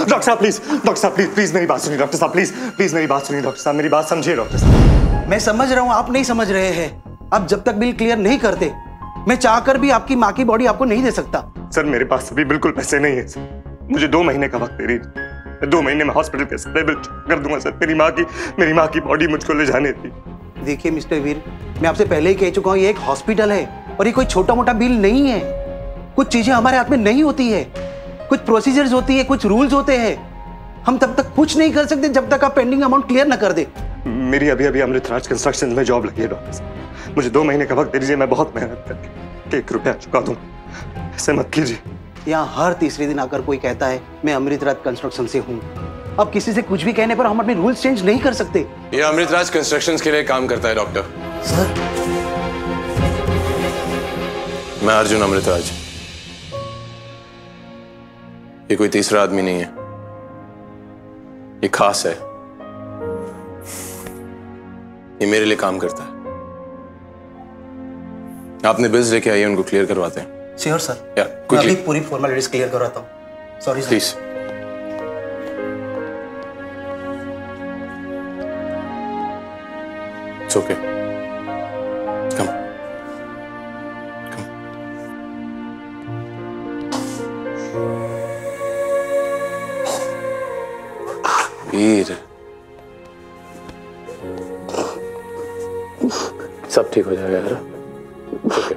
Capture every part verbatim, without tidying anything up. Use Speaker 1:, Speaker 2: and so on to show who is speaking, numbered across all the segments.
Speaker 1: Doctor साहब please, doctor साहब please please मेरी बात सुनिए डॉक्टर साहब, प्लीज प्लीज मेरी बात सुनिए डॉक्टर साहब, मेरी बात समझिए डॉक्टर साहब।
Speaker 2: मैं समझ रहा हूँ, आप नहीं समझ रहे हैं। आप जब तक बिल क्लियर नहीं करते, मैं चाहकर भी आपकी माँ की बॉडी आपको नहीं दे सकता।
Speaker 1: सर मेरे पास अभी बिल्कुल पैसे नहीं है सर, मुझे दो महीने का वक्त दे दीजिए, दो महीने में हॉस्पिटल के सारे बिल कर दूंगा सर। मेरी माँ की मेरी माँ की बॉडी मुझको ले जाने थी।
Speaker 2: देखिए मिस्टर वीर, मैं आपसे पहले ही कह चुका हूँ, ये एक हॉस्पिटल है और ये कोई छोटा मोटा बिल नहीं है। कुछ चीजें हमारे हाथ में नहीं होती है, कुछ प्रोसीजर्स होती है, कुछ रूल्स होते हैं। हम तब तक कुछ नहीं कर सकते जब तक आप पेंडिंग अमाउंट क्लियर ना कर दे।
Speaker 1: मेरी अभी अभी अमृतराज कंस्ट्रक्शन में जॉब लगी है डॉक्टर साहब, मुझे दो महीने का वक्त दे दीजिए, मैं बहुत मेहनत करके एक रुपया चुका दूंगा, ऐसे मत कीजिए।
Speaker 2: यहाँ हर तीसरे दिन आकर कोई कहता है मैं अमृतराज कंस्ट्रक्शन से हूँ। अब किसी से कुछ भी कहने पर हम अपने रूल्स चेंज नहीं कर सकते।
Speaker 3: ये अमृतराज कंस्ट्रक्शंस के लिए काम करता है डॉक्टर।
Speaker 2: सर
Speaker 3: मैं अर्जुन अमृतराज, ये कोई तीसरा आदमी नहीं है, ये खास है, ये मेरे लिए काम करता है। आपने बिल्स लेके आइए, उनको क्लियर करवाते हैं।
Speaker 2: श्योर सर,
Speaker 3: या
Speaker 2: मैं अभी पूरी फॉर्मेलिटीज क्लियर करवाता हूँ। Sorry sir.
Speaker 3: Please. It's okay, come come. Veer, सब ठीक हो जाएगा यार। ओके।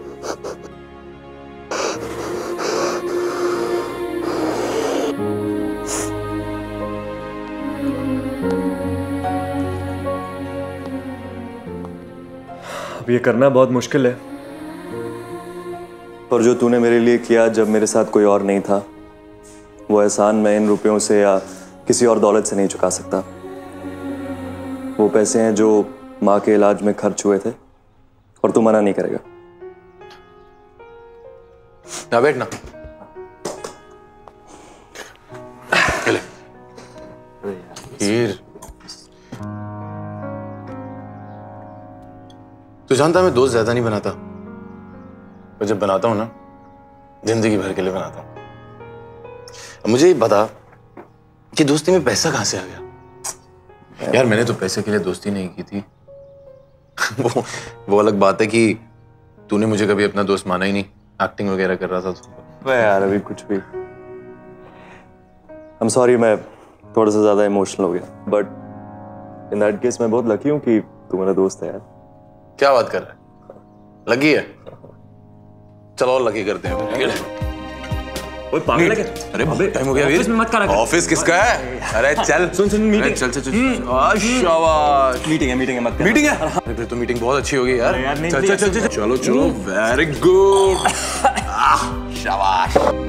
Speaker 4: अब ये करना बहुत मुश्किल है,
Speaker 5: पर जो तूने मेरे लिए किया जब मेरे साथ कोई और नहीं था, वो एहसान मैं इन रुपयों से या किसी और दौलत से नहीं चुका सकता। वो पैसे हैं जो माँ के इलाज में खर्च हुए थे, और तू मना नहीं करेगा।
Speaker 3: ना बैठ ना। हीर, तू जानता मैं दोस्त ज्यादा नहीं बनाता, और जब बनाता हूं ना, जिंदगी भर के लिए बनाता हूं। मुझे ये बता कि दोस्ती में पैसा कहां से आ गया? यार मैंने तो पैसे के लिए दोस्ती नहीं की थी। वो वो अलग बात है कि तूने मुझे कभी अपना दोस्त माना ही नहीं, एक्टिंग वगैरह कर रहा था तो।
Speaker 5: यार अभी कुछ भी। आई एम सॉरी, मैं थोड़ा सा ज्यादा इमोशनल हो गया, बट इन दैट केस मैं बहुत लकी हूँ कि तू मेरा दोस्त है यार।
Speaker 3: क्या बात कर रहा है? लकी है? चलो और लकी करते हैं।
Speaker 4: ओए पागल है क्या?
Speaker 3: अरे बहुत टाइम हो गया वीर।
Speaker 4: ऑफिस में मत करा।
Speaker 3: ऑफिस किसका है? अरे चल
Speaker 4: सुन सुन मीटिंग।
Speaker 3: चल चल चल। आज शाबाश।
Speaker 4: मीटिंग है मीटिंग है मत कर।
Speaker 3: मीटिंग है? फिर तो मीटिंग बहुत अच्छी होगी यार।
Speaker 4: यार नहीं
Speaker 3: चल चल चल चलो चलो। Very good. शाबाश।